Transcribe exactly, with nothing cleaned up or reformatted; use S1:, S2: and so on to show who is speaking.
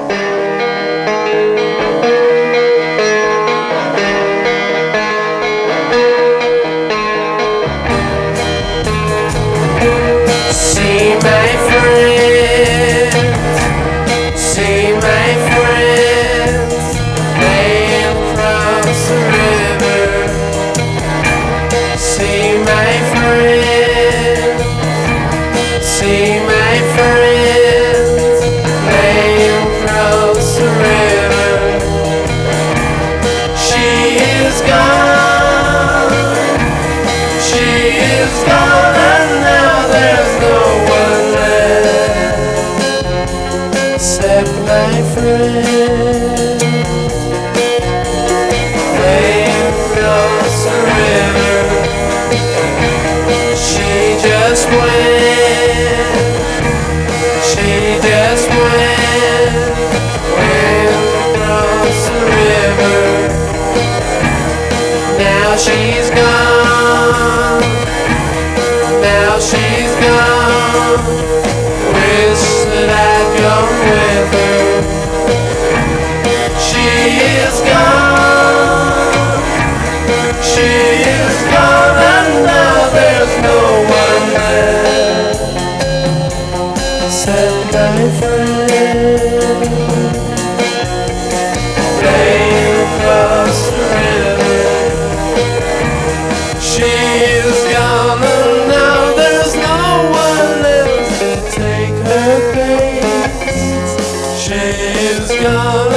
S1: See my friends, see my friends, laying across the river. See my friends, see my friends, laying across the river. She is gone, she is gone, and now there's no one left except my friend, laying across the river. She just went, she just went, went across the river. Now she's gone, now she's gone. Wish that I'd gone with her. She is gone, she is gone, and now there's no one left except my friend, laying across the river. She is gone, and now there's no one else to take her place. She is gone.